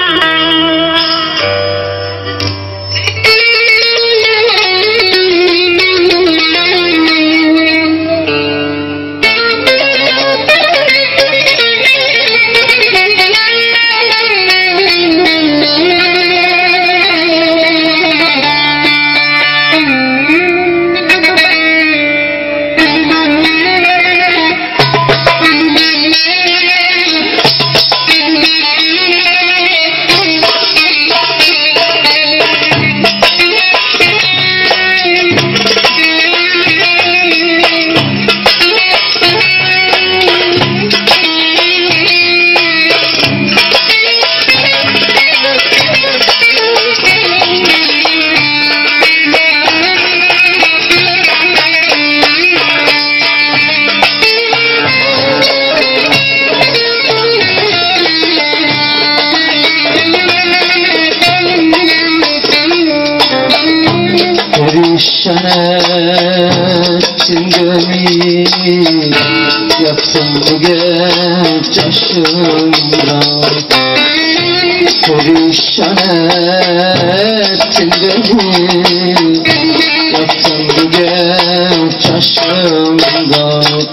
Perişan ettin beni, yaktın bu genç yaşımda. Perişan ettin beni, yaktın bu genç yaşımda.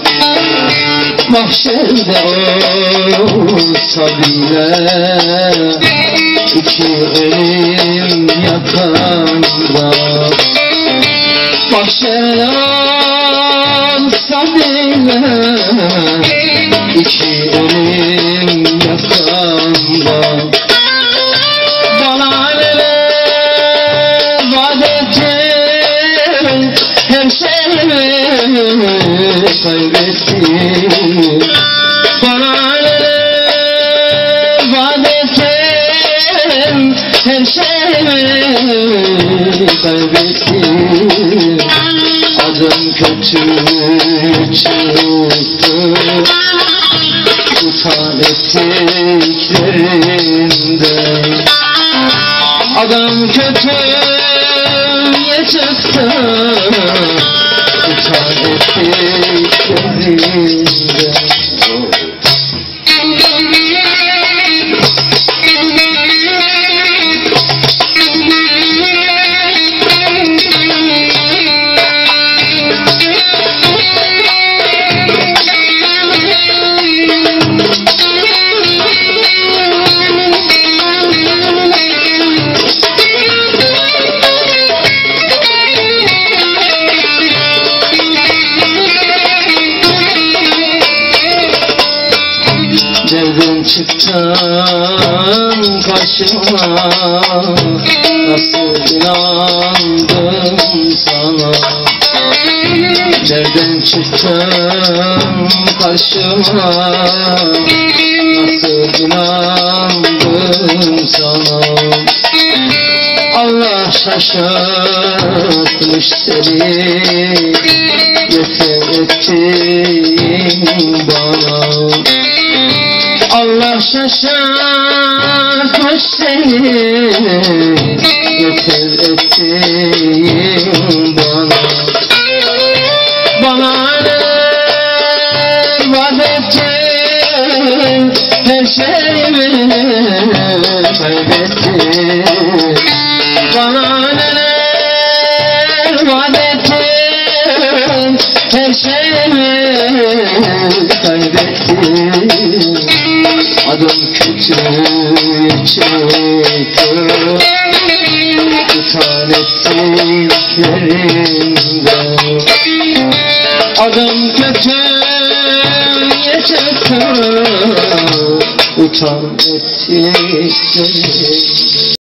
Mahşerde olsa bile iki elim yakanda. Mahşerde olsa bile iki elim yakanda. Bana neler vaat ettin, her şeyimi kaybettim. Bana neler vaat ettin, her şeyimi kaybettim. Adım kötü çıktı, utan ettiklerimden. Adam kötüye çıktı, utan ettiklerimden. Derdim çıktın karşıma, nasıl inandım sana. Derdim çıktın karşıma, nasıl inandım sana. Allah şaşırtmış seni, yeter ettin bana. Allah şaşırtmış seni, yeter ettin bana. Bana neler vaat ettin, her şeyimi kaybettim. Bana neler vaat ettin, her şeyimi kaybettim. Adım kötü çıktı, utan ettiklerimden. Adım kötüye çıktı, utan ettiklerimden.